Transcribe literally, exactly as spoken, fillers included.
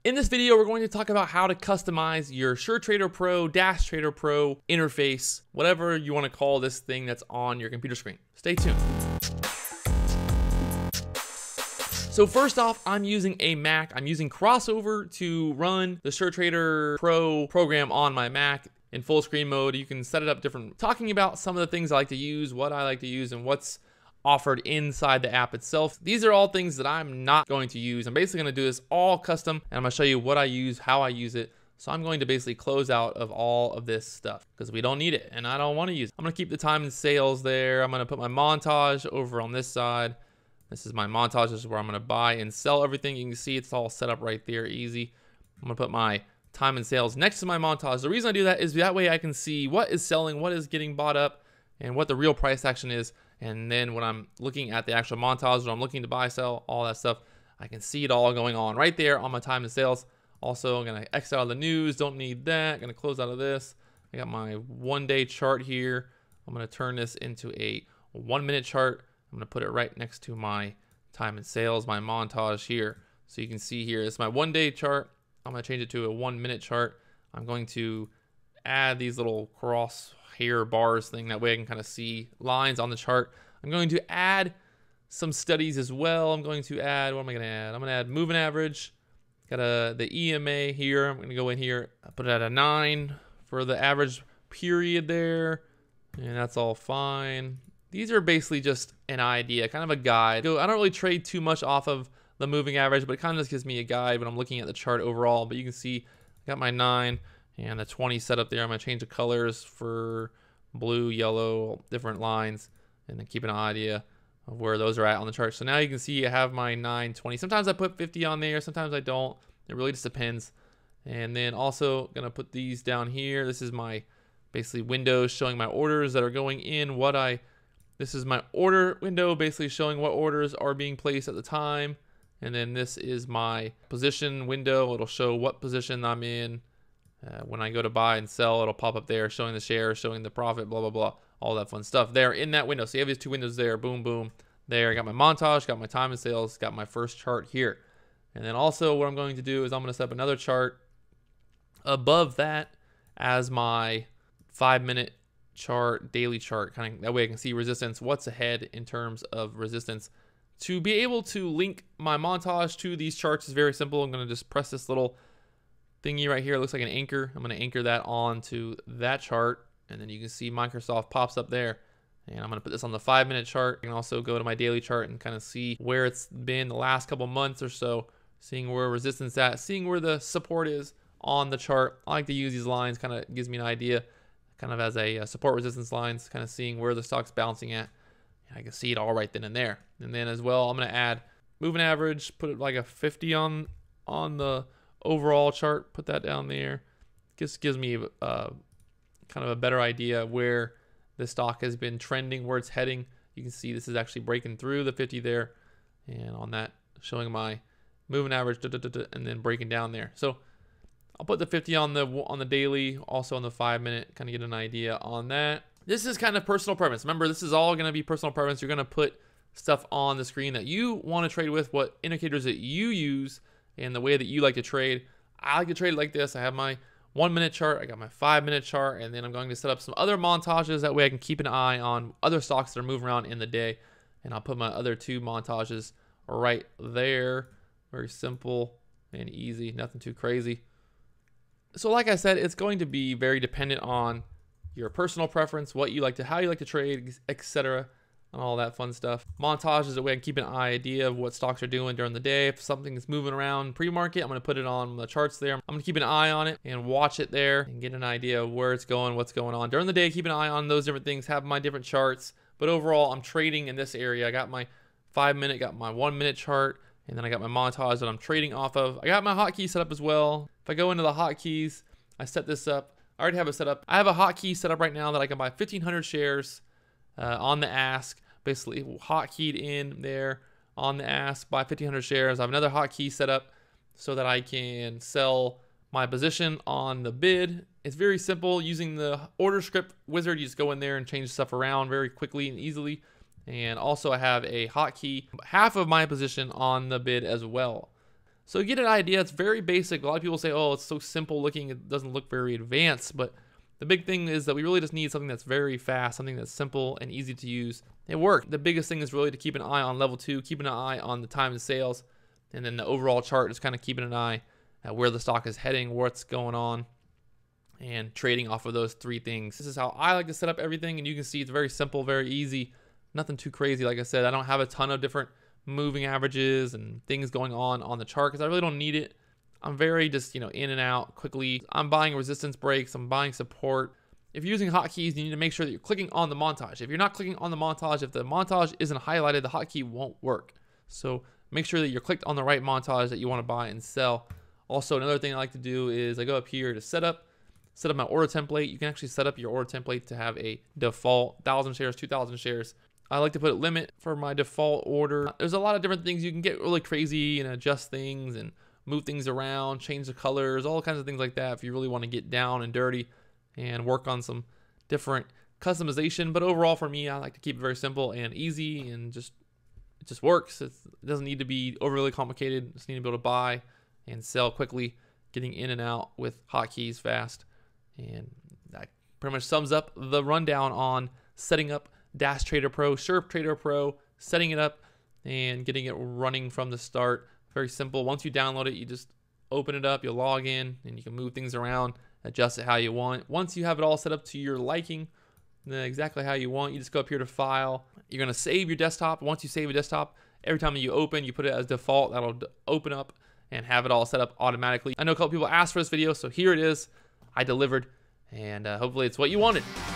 In this video, we're going to talk about how to customize your SureTrader Pro, Dash Trader Pro interface, whatever you want to call this thing that's on your computer screen. Stay tuned. So first off, I'm using a Mac. I'm using Crossover to run the SureTrader Pro program on my Mac in full screen mode. You can set it up different. Talking about some of the things I like to use, what I like to use, and what's offered inside the app itself. These are all things that I'm not going to use. I'm basically going to do this all custom, and I'm going to show you what I use, how I use it. So I'm going to basically close out of all of this stuff because we don't need it and I don't want to use it. I'm going to keep the time and sales there. I'm going to put my montage over on this side. This is my montage. This is where I'm going to buy and sell everything. You can see it's all set up right there, easy. I'm going to put my time and sales next to my montage. The reason I do that is that way I can see what is selling, what is getting bought up, and what the real price action is. And then when I'm looking at the actual montage, when I'm looking to buy, sell, all that stuff, I can see it all going on right there on my time and sales. Also, I'm going to exit out of the news. Don't need that. I'm going to close out of this. I got my one day chart here. I'm going to turn this into a one minute chart. I'm going to put it right next to my time and sales, my montage here. So you can see here, it's my one day chart. I'm going to change it to a one minute chart. I'm going to add these little cross hair bars thing. That way I can kind of see lines on the chart. I'm going to add some studies as well. I'm going to add, what am I going to add? I'm going to add moving average. Got a, the E M A here. I'm going to go in here, put it at a nine for the average period there. And that's all fine. These are basically just an idea, kind of a guide. I don't really trade too much off of the moving average, but it kind of just gives me a guide when I'm looking at the chart overall. But you can see I got my nine and the twenty set up there. I'm going to change the colors for blue, yellow, different lines, and then keep an idea of where those are at on the chart. So now you can see I have my nine, twenty. Sometimes I put fifty on there, sometimes I don't. It really just depends. And then also going to put these down here. This is my basically windows showing my orders that are going in, what I This is my order window, basically showing what orders are being placed at the time. And then this is my position window. It'll show what position I'm in. Uh, when I go to buy and sell, it'll pop up there showing the share, showing the profit, blah, blah, blah. All that fun stuff there in that window. So you have these two windows there, boom, boom. There, I got my montage, got my time and sales, got my first chart here. And then also what I'm going to do is I'm going to set up another chart above that as my five minute chart, daily chart, kind of that way I can see resistance, what's ahead in terms of resistance. To be able to link my montage to these charts is very simple. I'm going to just press this little thingy right here. It looks like an anchor. I'm going to anchor that onto that chart, and then you can see Microsoft pops up there. And I'm going to put this on the five minute chart. I can also go to my daily chart and kind of see where it's been the last couple months or so, seeing where resistance at, seeing where the support is on the chart. I like to use these lines, kind of gives me an idea, kind of as a uh, support resistance lines, kind of seeing where the stock's bouncing at. I can see it all right then and there. And then as well, I'm going to add moving average, put it like a fifty on on the overall chart, put that down there. Just gives me uh, kind of a better idea of where the stock has been trending, where it's heading. You can see this is actually breaking through the fifty there, and on that showing my moving average, da, da, da, da, and then breaking down there. So I'll put the fifty on the on the daily, also on the five minute, kind of get an idea on that. This is kind of personal preference. Remember, this is all going to be personal preference. You're going to put stuff on the screen that you want to trade with, what indicators that you use, and the way that you like to trade. I like to trade like this. I have my one minute chart, I got my five minute chart, and then I'm going to set up some other montages. That way I can keep an eye on other stocks that are moving around in the day. And I'll put my other two montages right there. Very simple and easy, nothing too crazy. So like I said, it's going to be very dependent on your personal preference, what you like to, how you like to trade, et cetera, and all that fun stuff. Montage is a way I can keep an idea of what stocks are doing during the day. If something is moving around pre-market, I'm going to put it on the charts there. I'm going to keep an eye on it and watch it there and get an idea of where it's going, what's going on. During the day, keep an eye on those different things, have my different charts. But overall, I'm trading in this area. I got my five minute, got my one minute chart, and then I got my montage that I'm trading off of. I got my hotkey set up as well. If I go into the hotkeys, I set this up. I already have it set up. I have a hotkey set up right now that I can buy fifteen hundred shares uh, on the ask. Basically hotkeyed in there on the ask, buy fifteen hundred shares. I have another hotkey set up so that I can sell my position on the bid. It's very simple using the order script wizard. You just go in there and change stuff around very quickly and easily. And also I have a hotkey, half of my position on the bid as well. So get an idea. It's very basic. A lot of people say, oh, it's so simple looking, it doesn't look very advanced, but the big thing is that we really just need something that's very fast, something that's simple and easy to use. It worked. The biggest thing is really to keep an eye on level two, keeping an eye on the time of sales, and then the overall chart is kind of keeping an eye at where the stock is heading, what's going on, and trading off of those three things. This is how I like to set up everything, and you can see it's very simple, very easy, nothing too crazy. Like I said, I don't have a ton of different moving averages and things going on on the chart because I really don't need it. I'm very just, you know, in and out quickly. I'm buying resistance breaks, I'm buying support. If you're using hotkeys, you need to make sure that you're clicking on the montage. If you're not clicking on the montage, if the montage isn't highlighted, the hotkey won't work. So make sure that you're clicked on the right montage that you want to buy and sell. Also, another thing I like to do is I go up here to setup, set up my order template. You can actually set up your order template to have a default one thousand shares, two thousand shares. I like to put a limit for my default order. There's a lot of different things. You can get really crazy and adjust things and move things around, change the colors, all kinds of things like that if you really want to get down and dirty and work on some different customization. But overall for me, I like to keep it very simple and easy, and just it just works. It's, it doesn't need to be overly complicated. Just need to be able to buy and sell quickly, getting in and out with hotkeys fast. And that pretty much sums up the rundown on setting up SureTrader Pro, SureTrader Pro, setting it up and getting it running from the start. Very simple. Once you download it, you just open it up, you log in, and you can move things around, adjust it how you want. Once you have it all set up to your liking, exactly how you want, you just go up here to File. You're going to save your desktop. Once you save a desktop, every time you open, you put it as default. That'll open up and have it all set up automatically. I know a couple people asked for this video, so here it is. I delivered, and uh, hopefully it's what you wanted.